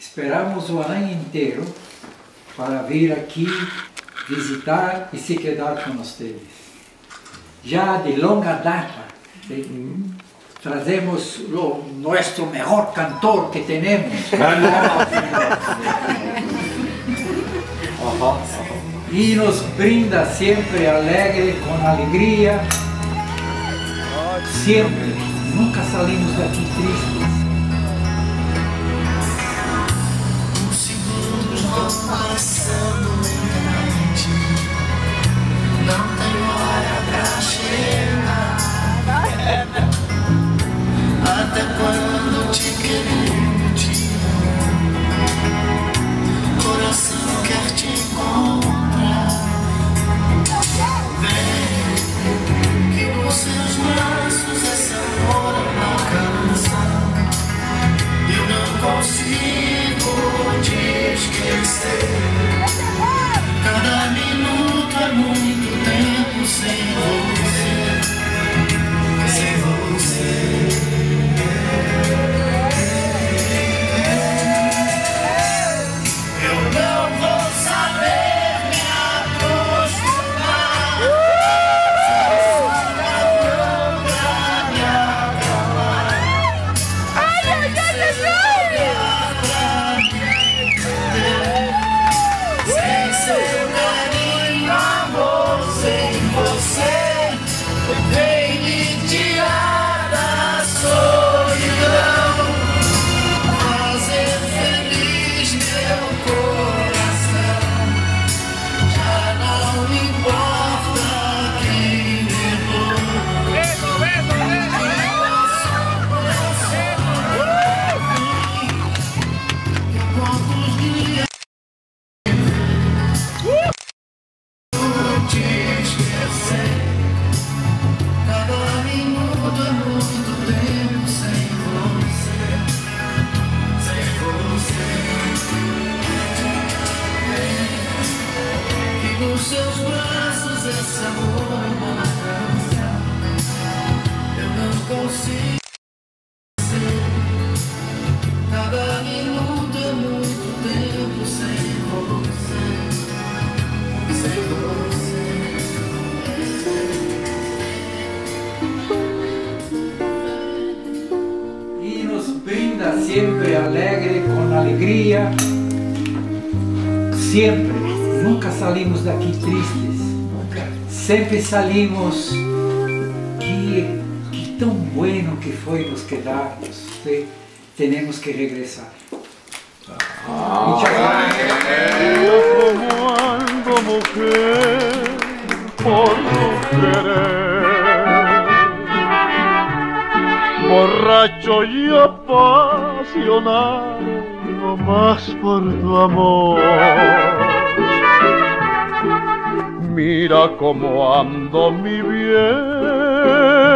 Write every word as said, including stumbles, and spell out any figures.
Esperamos o ano inteiro para vir aqui visitar e se quedar com vocês. Já de longa data, uhum. Trazemos o nosso melhor cantor que temos. E nos brinda sempre alegre, com alegria. Sempre, nunca saímos daqui tristes. Os segundos vão passando lentamente, não tem hora pra chegar. Até quando te querer, te amo, coração quer te encontrar. Vem, que com seus braços esse amor alcança. Eu não consigo te esquecer. Cada minuto é muito tempo sem você, sem você. Sempre alegre, com alegria, sempre, nunca saímos daqui tristes, sempre saímos, que, que tão bueno que foi nos quedarmos, ¿sí? Temos que regressar. Ah, Muchas gracias. Como ando, mujer, por tu querer. Borracho y apasionado, no más por tu amor. Mira cómo ando, mi bien,